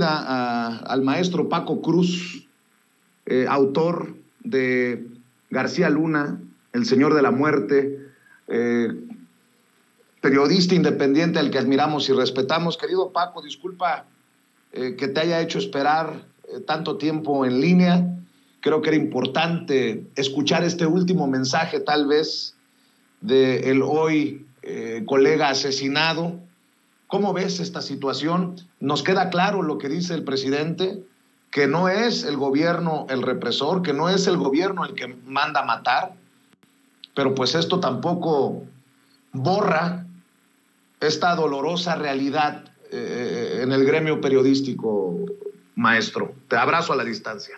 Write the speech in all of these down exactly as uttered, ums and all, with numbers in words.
bienvenida a, al maestro Paco Cruz, eh, autor de García Luna, El Señor de la Muerte, eh, periodista independiente al que admiramos y respetamos. Querido Paco, disculpa eh, que te haya hecho esperar eh, tanto tiempo en línea. Creo que era importante escuchar este último mensaje, tal vez, de el hoy eh, colega asesinado. ¿Cómo ves esta situación? Nos queda claro lo que dice el presidente, que no es el gobierno el represor, que no es el gobierno el que manda matar, pero pues esto tampoco borra esta dolorosa realidad eh, en el gremio periodístico, maestro. Te abrazo a la distancia.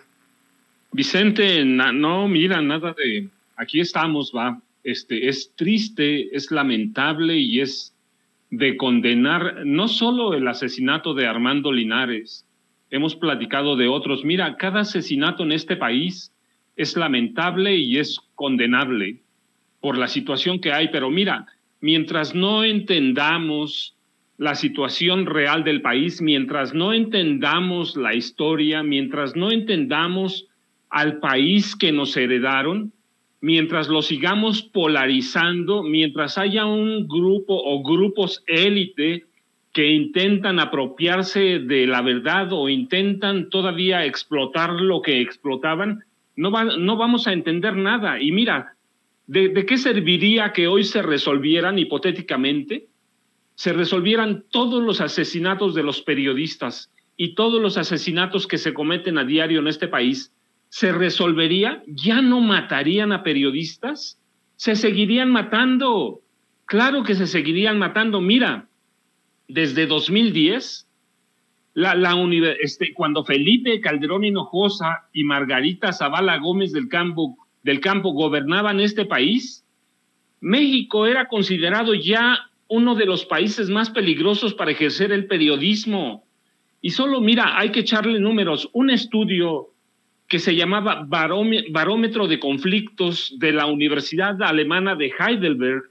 Vicente, na, no, mira, nada de... Aquí estamos, va. Este, es triste, es lamentable y es de condenar no solo el asesinato de Armando Linares, hemos platicado de otros. Mira, cada asesinato en este país es lamentable y es condenable por la situación que hay, pero mira, mientras no entendamos la situación real del país, mientras no entendamos la historia, mientras no entendamos al país que nos heredaron, mientras lo sigamos polarizando, mientras haya un grupo o grupos élite que intentan apropiarse de la verdad o intentan todavía explotar lo que explotaban, no, va, no vamos a entender nada. Y mira, ¿de, de qué serviría que hoy se resolvieran hipotéticamente? Se resolvieran todos los asesinatos de los periodistas y todos los asesinatos que se cometen a diario en este país. ¿Se resolvería? ¿Ya no matarían a periodistas? ¿Se seguirían matando? Claro que se seguirían matando. Mira, desde dos mil diez, la, la este, cuando Felipe Calderón Hinojosa y Margarita Zavala Gómez del Campo, del Campo gobernaban este país, México era considerado ya uno de los países más peligrosos para ejercer el periodismo. Y solo, mira, hay que echarle números. Un estudio que se llamaba Barómetro de Conflictos de la Universidad Alemana de Heidelberg,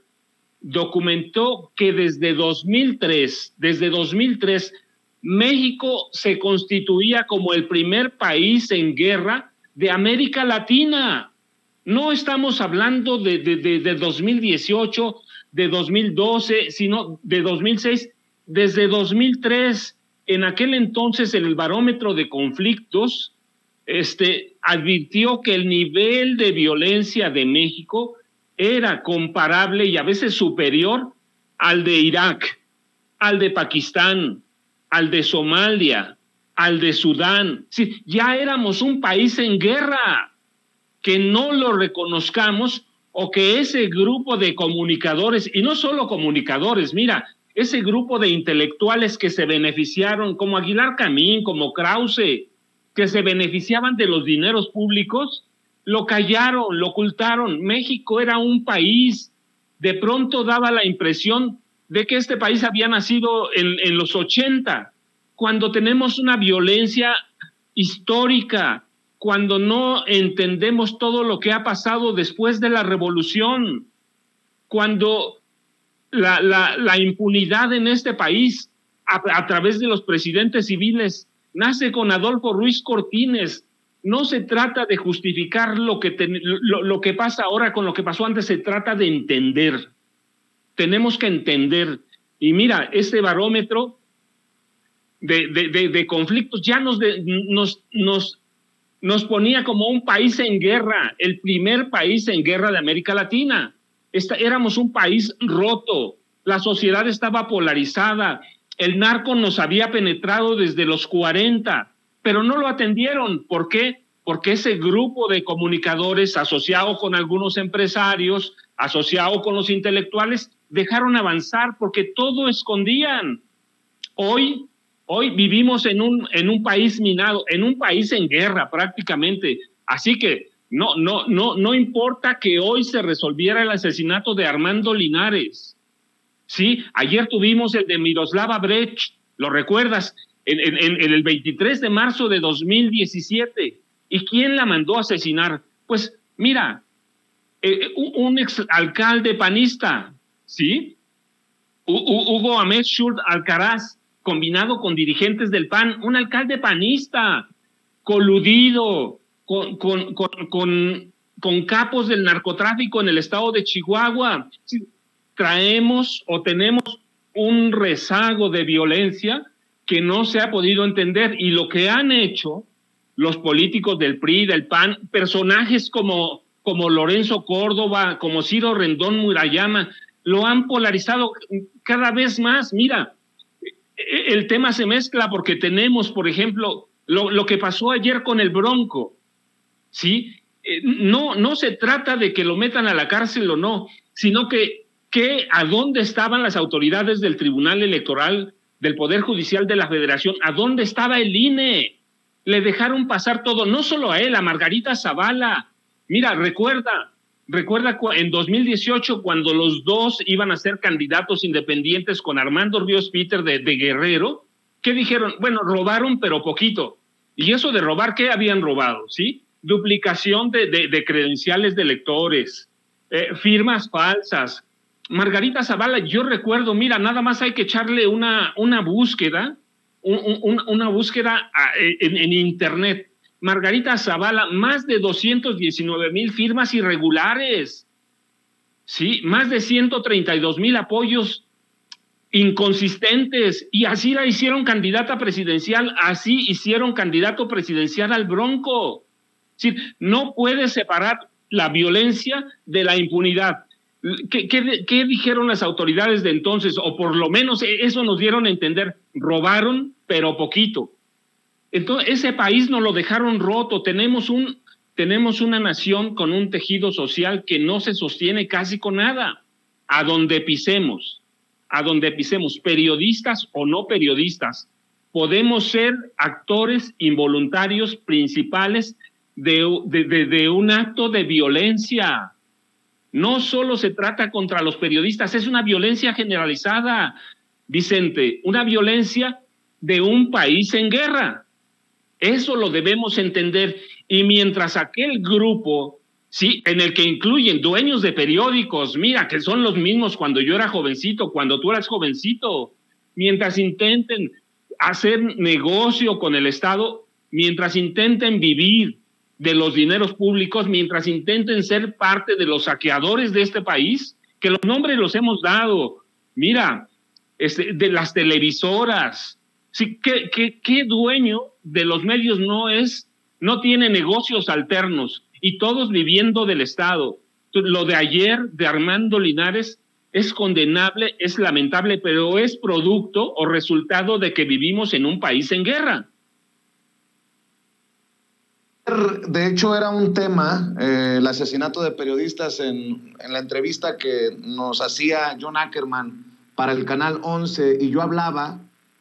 documentó que desde dos mil tres, desde dos mil tres, México se constituía como el primer país en guerra de América Latina. No estamos hablando de, de, de, de dos mil dieciocho, de dos mil doce, sino de dos mil seis, desde dos mil tres. En aquel entonces, en el Barómetro de Conflictos, Este, advirtió que el nivel de violencia de México era comparable y a veces superior al de Irak, al de Pakistán, al de Somalia, al de Sudán. Sí, ya éramos un país en guerra. Que no lo reconozcamos o que ese grupo de comunicadores, y no solo comunicadores, mira, ese grupo de intelectuales que se beneficiaron, como Aguilar Camín, como Krause, que se beneficiaban de los dineros públicos, lo callaron, lo ocultaron. México era un país, de pronto daba la impresión de que este país había nacido en, en los ochenta, cuando tenemos una violencia histórica, cuando no entendemos todo lo que ha pasado después de la revolución, cuando la, la, la impunidad en este país, a, a través de los presidentes civiles, nace con Adolfo Ruiz Cortines. No se trata de justificar lo que, te, lo, lo que pasa ahora con lo que pasó antes, se trata de entender. Tenemos que entender. Y mira, este barómetro de, de, de, de conflictos ya nos, de, nos, nos, nos ponía como un país en guerra, el primer país en guerra de América Latina. Esta, éramos un país roto, la sociedad estaba polarizada, el narco nos había penetrado desde los cuarenta, pero no lo atendieron. ¿Por qué? Porque ese grupo de comunicadores, asociado con algunos empresarios, asociado con los intelectuales, dejaron avanzar porque todo escondían. Hoy, hoy vivimos en un, en un país minado, en un país en guerra prácticamente. Así que no, no, no, no importa que hoy se resolviera el asesinato de Armando Linares. Sí, ayer tuvimos el de Miroslava Brecht, ¿lo recuerdas? En, en, en el veintitrés de marzo de dos mil diecisiete. ¿Y quién la mandó a asesinar? Pues mira, eh, un exalcalde panista, ¿sí? Hugo Ahmed Schult Alcaraz, combinado con dirigentes del P A N, un alcalde panista, coludido con, con, con, con, con capos del narcotráfico en el estado de Chihuahua. Traemos o tenemos un rezago de violencia que no se ha podido entender, y lo que han hecho los políticos del P R I, del P A N, personajes como, como Lorenzo Córdoba, como Ciro Rendón Murayama, lo han polarizado cada vez más. Mira, el tema se mezcla porque tenemos, por ejemplo, lo, lo que pasó ayer con el Bronco, ¿sí? No, no se trata de que lo metan a la cárcel o no, sino que, que a dónde estaban las autoridades del Tribunal Electoral, del Poder Judicial de la Federación, a dónde estaba el I N E. Le dejaron pasar todo, no solo a él, a Margarita Zavala. Mira, recuerda, recuerda en dos mil dieciocho cuando los dos iban a ser candidatos independientes con Armando Ríos Peter de, de Guerrero, ¿qué dijeron? Bueno, robaron pero poquito. Y eso de robar, ¿qué habían robado? ¿Sí? Duplicación de, de, de credenciales de electores, eh, firmas falsas. Margarita Zavala, yo recuerdo, mira, nada más hay que echarle una, una búsqueda, un, un, una búsqueda en, en internet. Margarita Zavala, más de doscientos diecinueve mil firmas irregulares, ¿sí? Más de ciento treinta y dos mil apoyos inconsistentes, y así la hicieron candidata presidencial, así hicieron candidato presidencial al Bronco. ¿Sí? No puede separar la violencia de la impunidad. ¿Qué, qué, ¿Qué dijeron las autoridades de entonces? O por lo menos eso nos dieron a entender, robaron, pero poquito. Entonces, ese país nos lo dejaron roto. Tenemos, un, tenemos una nación con un tejido social que no se sostiene casi con nada. A donde pisemos, a donde pisemos, periodistas o no periodistas, podemos ser actores involuntarios principales de, de, de, de un acto de violencia. No solo se trata contra los periodistas, es una violencia generalizada, Vicente, una violencia de un país en guerra. Eso lo debemos entender. Y mientras aquel grupo, sí, en el que incluyen dueños de periódicos, mira, que son los mismos cuando yo era jovencito, cuando tú eras jovencito, mientras intenten hacer negocio con el Estado, mientras intenten vivir de los dineros públicos, mientras intenten ser parte de los saqueadores de este país, que los nombres los hemos dado, mira, este, de las televisoras, sí, ¿qué, qué, qué dueño de los medios no es, no tiene negocios alternos, y todos viviendo del Estado? Lo de ayer de Armando Linares es condenable, es lamentable, pero es producto o resultado de que vivimos en un país en guerra. De hecho, era un tema, eh, el asesinato de periodistas en, en la entrevista que nos hacía John Ackerman para el Canal once, y yo hablaba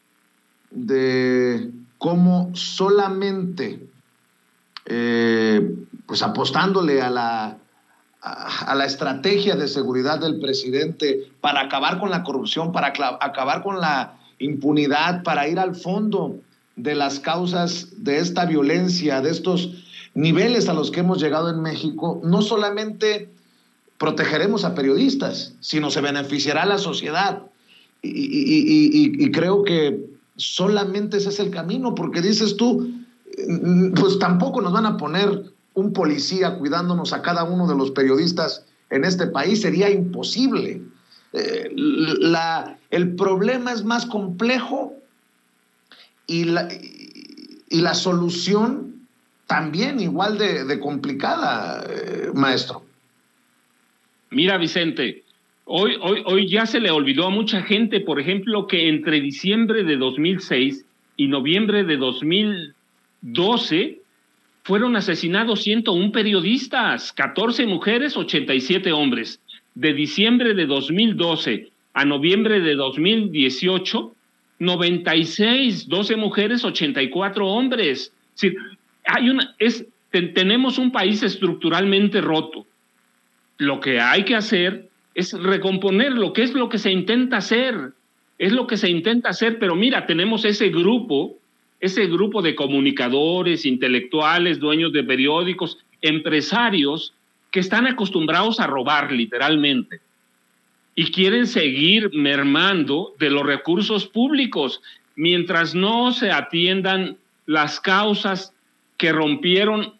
de cómo solamente, eh, pues apostándole a la, a, a la estrategia de seguridad del presidente para acabar con la corrupción, para acabar con la impunidad, para ir al fondo de las causas de esta violencia, de estos niveles a los que hemos llegado en México, no solamente protegeremos a periodistas, sino se beneficiará a la sociedad. Y, y, y, y creo que solamente ese es el camino, porque dices tú, pues tampoco nos van a poner un policía cuidándonos a cada uno de los periodistas en este país, sería imposible. Eh, la, el problema es más complejo y la, y la solución también igual de, de complicada, eh, maestro. Mira, Vicente, hoy, hoy, hoy ya se le olvidó a mucha gente, por ejemplo, que entre diciembre de dos mil seis y noviembre de dos mil doce fueron asesinados ciento un periodistas, catorce mujeres, ochenta y siete hombres. De diciembre de dos mil doce a noviembre de dos mil dieciocho, noventa y seis, doce mujeres, ochenta y cuatro hombres. Es decir, hay una, es, te, tenemos un país estructuralmente roto. Lo que hay que hacer es recomponer lo que es lo que se intenta hacer. Es lo que se intenta hacer, pero mira, tenemos ese grupo, ese grupo de comunicadores, intelectuales, dueños de periódicos, empresarios, que están acostumbrados a robar literalmente y quieren seguir mermando de los recursos públicos. mientras no se atiendan las causas que rompieron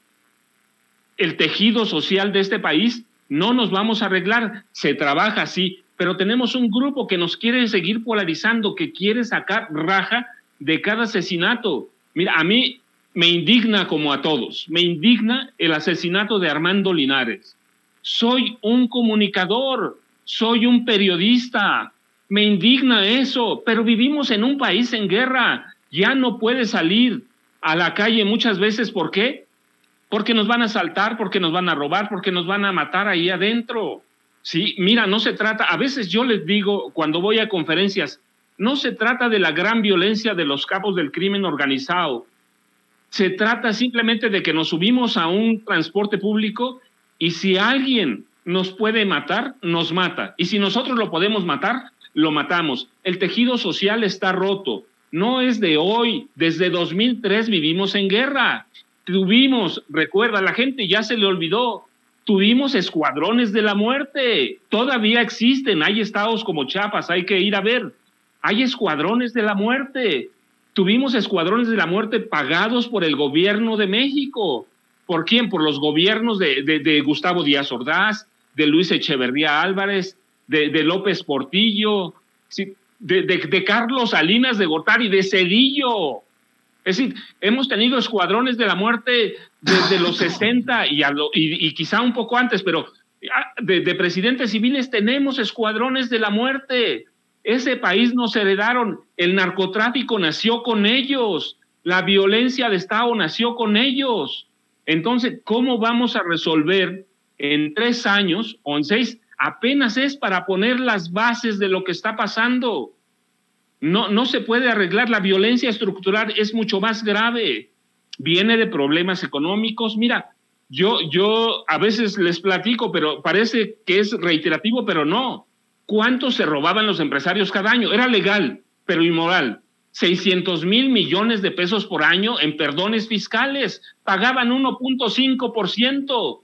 el tejido social de este país, no nos vamos a arreglar. Se trabaja así, pero tenemos un grupo que nos quiere seguir polarizando, que quiere sacar raja de cada asesinato. Mira, a mí me indigna, como a todos, me indigna el asesinato de Armando Linares. Soy un comunicador, soy un periodista, me indigna eso, pero vivimos en un país en guerra, ya no puede salir a la calle muchas veces. ¿Por qué? Porque nos van a asaltar, porque nos van a robar, porque nos van a matar ahí adentro. Sí, mira, no se trata, a veces yo les digo cuando voy a conferencias, no se trata de la gran violencia de los capos del crimen organizado, se trata simplemente de que nos subimos a un transporte público y si alguien nos puede matar, nos mata. Y si nosotros lo podemos matar, lo matamos. El tejido social está roto. No es de hoy. Desde dos mil tres vivimos en guerra. Tuvimos, recuerda, la gente ya se le olvidó, tuvimos escuadrones de la muerte. Todavía existen. Hay estados como Chiapas, hay que ir a ver. Hay escuadrones de la muerte. Tuvimos escuadrones de la muerte pagados por el gobierno de México. ¿Por quién? Por los gobiernos de, de, de Gustavo Díaz Ordaz, de Luis Echeverría Álvarez, de, de López Portillo, ¿sí? de, de, de Carlos Salinas de Gortari, de Cedillo. Es decir, hemos tenido escuadrones de la muerte desde los sesenta y, a lo, y, y quizá un poco antes, pero de, de presidentes civiles tenemos escuadrones de la muerte. Ese país nos heredaron, el narcotráfico nació con ellos, la violencia de Estado nació con ellos. Entonces, ¿cómo vamos a resolver en tres años o en seis? Apenas es para poner las bases de lo que está pasando. No, no se puede arreglar. La violencia estructural es mucho más grave. Viene de problemas económicos. Mira, yo, yo a veces les platico, pero parece que es reiterativo, pero no. ¿Cuánto se robaban los empresarios cada año? Era legal, pero inmoral. seiscientos mil millones de pesos por año en perdones fiscales. Pagaban uno punto cinco por ciento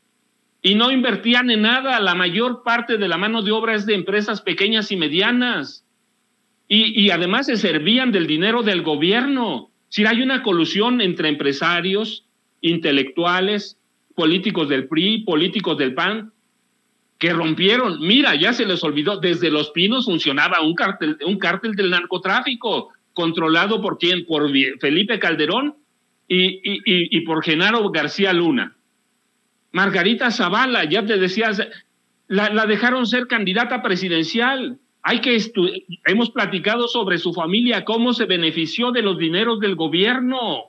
y no invertían en nada. La mayor parte de la mano de obra es de empresas pequeñas y medianas. Y, y además se servían del dinero del gobierno. Si hay una colusión entre empresarios, intelectuales, políticos del P R I, políticos del P A N, que rompieron. Mira, ya se les olvidó, desde Los Pinos funcionaba un cártel, un cártel del narcotráfico, controlado por quién, por Felipe Calderón y, y, y, y por Genaro García Luna. Margarita Zavala, ya te decías, la, la dejaron ser candidata presidencial. Hay que hemos platicado sobre su familia, cómo se benefició de los dineros del gobierno.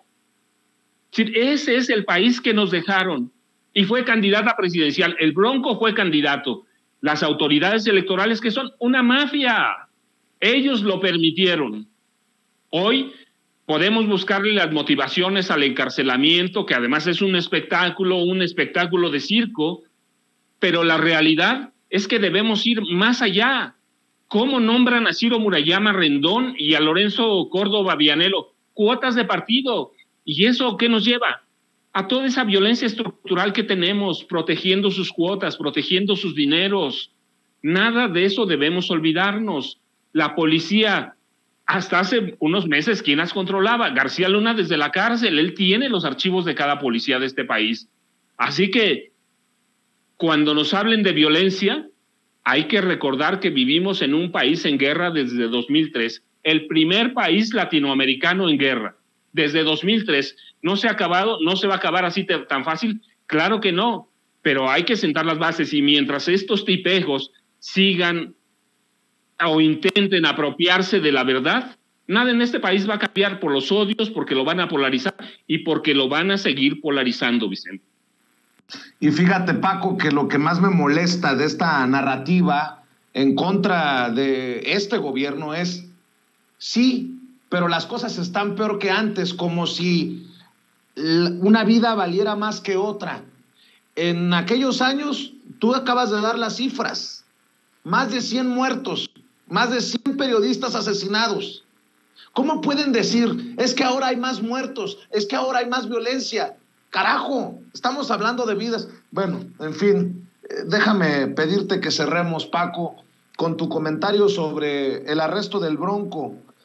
Ese es el país que nos dejaron. Y fue candidata presidencial. El Bronco fue candidato. Las autoridades electorales, que son una mafia, ellos lo permitieron. Hoy podemos buscarle las motivaciones al encarcelamiento, que además es un espectáculo, un espectáculo de circo, pero la realidad es que debemos ir más allá. ¿Cómo nombran a Ciro Murayama Rendón y a Lorenzo Córdoba Vianelo? Cuotas de partido. ¿Y eso qué nos lleva? A toda esa violencia estructural que tenemos, protegiendo sus cuotas, protegiendo sus dineros. Nada de eso debemos olvidarnos. La policía, hasta hace unos meses, ¿quién las controlaba? García Luna desde la cárcel. Él tiene los archivos de cada policía de este país. Así que, cuando nos hablen de violencia, hay que recordar que vivimos en un país en guerra desde dos mil tres. El primer país latinoamericano en guerra. Desde dos mil tres. ¿No se ha acabado? ¿No se va a acabar así tan fácil? Claro que no, pero hay que sentar las bases y mientras estos tipejos sigan o intenten apropiarse de la verdad, nada en este país va a cambiar por los odios, porque lo van a polarizar y porque lo van a seguir polarizando, Vicente. Y fíjate, Paco, que lo que más me molesta de esta narrativa en contra de este gobierno es, sí, pero las cosas están peor que antes, como si una vida valiera más que otra. En aquellos años, tú acabas de dar las cifras, más de cien muertos, más de cien periodistas asesinados. ¿Cómo pueden decir, es que ahora hay más muertos, es que ahora hay más violencia? Carajo, estamos hablando de vidas. Bueno, en fin, déjame pedirte que cerremos, Paco, con tu comentario sobre el arresto del Bronco.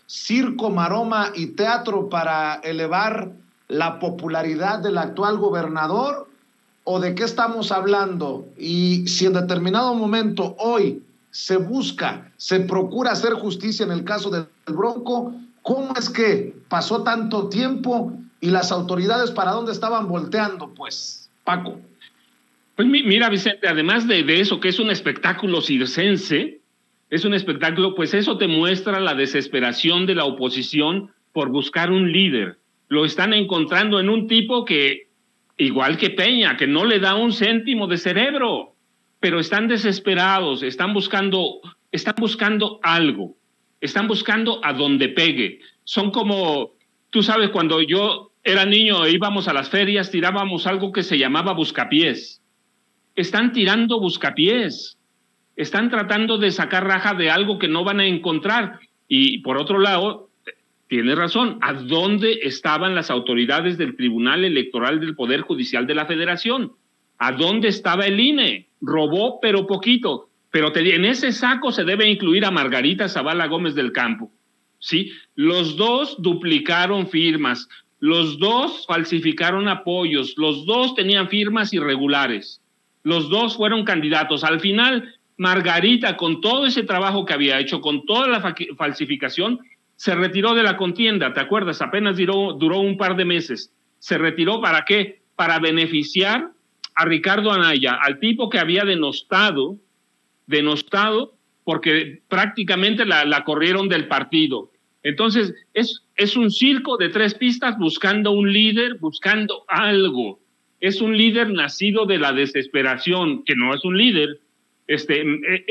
circo, maroma y teatro para elevar la popularidad del actual gobernador? ¿O de qué estamos hablando? Y si en determinado momento hoy se busca, se procura hacer justicia en el caso del Bronco, ¿cómo es que pasó tanto tiempo y las autoridades para dónde estaban volteando, pues, Paco? Pues mira, Vicente, además de, de eso, que es un espectáculo circense, es un espectáculo, pues eso te muestra la desesperación de la oposición por buscar un líder. Lo están encontrando en un tipo que, igual que Peña, que no le da un céntimo de cerebro, pero están desesperados, están buscando, están buscando algo, están buscando a donde pegue. Son como, tú sabes, cuando yo era niño e íbamos a las ferias, tirábamos algo que se llamaba buscapiés. Están tirando buscapiés, están tratando de sacar raja de algo que no van a encontrar. Y por otro lado, tienes razón, ¿a dónde estaban las autoridades del Tribunal Electoral del Poder Judicial de la Federación? ¿A dónde estaba el I N E? Robó, pero poquito. Pero te, en ese saco se debe incluir a Margarita Zavala Gómez del Campo, ¿sí? Los dos duplicaron firmas, los dos falsificaron apoyos, los dos tenían firmas irregulares, los dos fueron candidatos. Al final, Margarita, con todo ese trabajo que había hecho, con toda la fa falsificación, se retiró de la contienda, ¿te acuerdas? Apenas duró, duró un par de meses. ¿Se retiró para qué? Para beneficiar a Ricardo Anaya, al tipo que había denostado, denostado porque prácticamente la, la corrieron del partido. Entonces, es, es un circo de tres pistas buscando un líder, buscando algo. Es un líder nacido de la desesperación, que no es un líder. Este,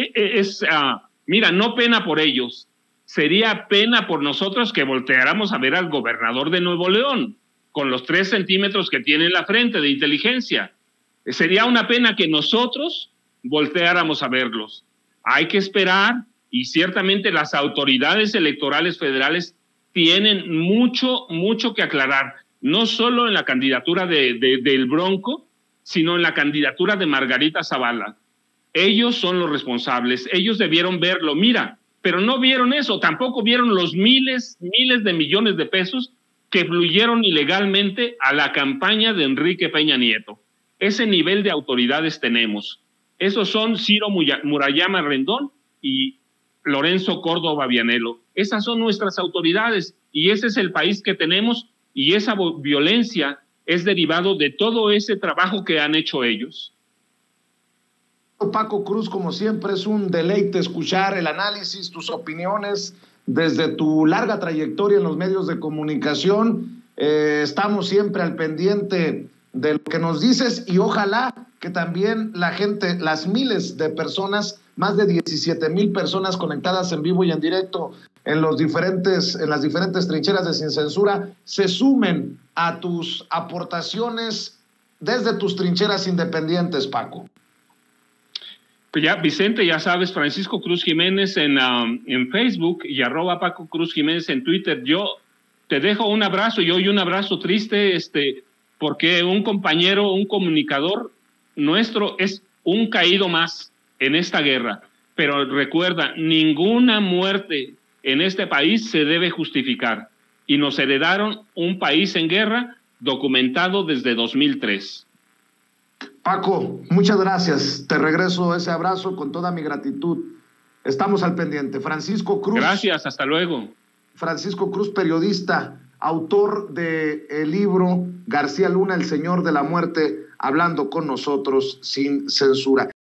es, uh, mira, no pena por ellos. Sería pena por nosotros que volteáramos a ver al gobernador de Nuevo León, con los tres centímetros que tiene en la frente de inteligencia. Sería una pena que nosotros volteáramos a verlos. Hay que esperar, y ciertamente las autoridades electorales federales tienen mucho, mucho que aclarar, no solo en la candidatura de, de, del Bronco, sino en la candidatura de Margarita Zavala. Ellos son los responsables, ellos debieron verlo, mira, pero no vieron eso, tampoco vieron los miles, miles de millones de pesos que fluyeron ilegalmente a la campaña de Enrique Peña Nieto. Ese nivel de autoridades tenemos. Esos son Ciro Murayama Rendón y Lorenzo Córdoba Vianello. Esas son nuestras autoridades y ese es el país que tenemos, y esa violencia es derivado de todo ese trabajo que han hecho ellos. Paco Cruz, como siempre, es un deleite escuchar el análisis, tus opiniones desde tu larga trayectoria en los medios de comunicación. Eh, estamos siempre al pendiente de lo que nos dices y ojalá que también la gente, las miles de personas, más de diecisiete mil personas conectadas en vivo y en directo en los diferentes, en las diferentes trincheras de Sin Censura, se sumen a tus aportaciones desde tus trincheras independientes, Paco. Pues ya, Vicente, ya sabes, Francisco Cruz Jiménez en, um, en Facebook y arroba Paco Cruz Jiménez en Twitter. Yo te dejo un abrazo y hoy un abrazo triste, este, porque un compañero, un comunicador nuestro es un caído más en esta guerra. Pero recuerda, ninguna muerte en este país se debe justificar. Y nos heredaron un país en guerra documentado desde dos mil tres. Paco, muchas gracias. Te regreso ese abrazo con toda mi gratitud. Estamos al pendiente. Francisco Cruz. Gracias, hasta luego. Francisco Cruz, periodista, autor del libro García Luna, el Señor de la Muerte, hablando con nosotros sin censura.